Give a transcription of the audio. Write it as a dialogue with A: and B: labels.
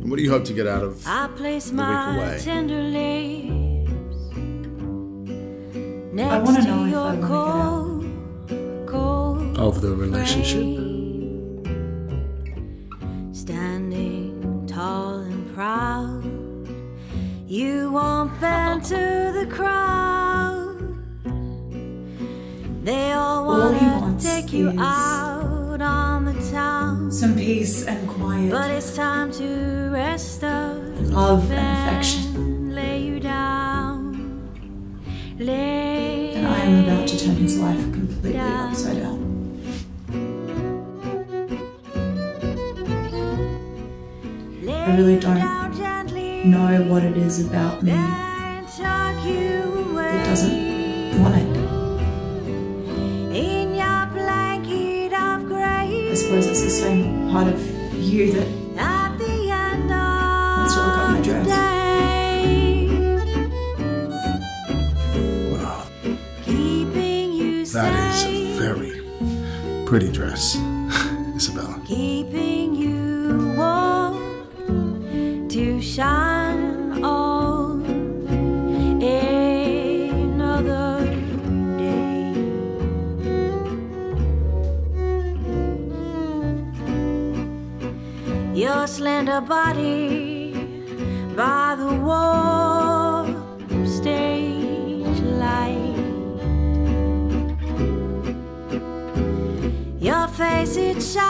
A: what do you hope to get out of
B: I place
A: the
B: my
A: week away?
B: tender lips
C: I
B: next
C: want to
B: to
C: know if I
B: your
C: want to
B: cold
A: Of the relationship?
B: standing tall and proud, you won't bend to the crowd. They all
C: All he
B: wanna
C: wants
B: take you
C: is
B: out on the town,
C: get some peace and quiet,
B: but it's time to rest up,
C: love and affection.
B: lay you down, lay.
C: And I am about to turn his life completely upside down. I really don't know what it is about me that doesn't want it.
B: In your blanket of gray,
C: I suppose it's the same part of you that
B: at the end
C: wants to look up my
B: of the
C: dress.
B: day,
A: Wow,
B: keeping you
A: that is a
B: safe,
A: very pretty dress, Isabella.
B: keeping you warm to shine on another day. Your slender body by the warm stage light, your face it shines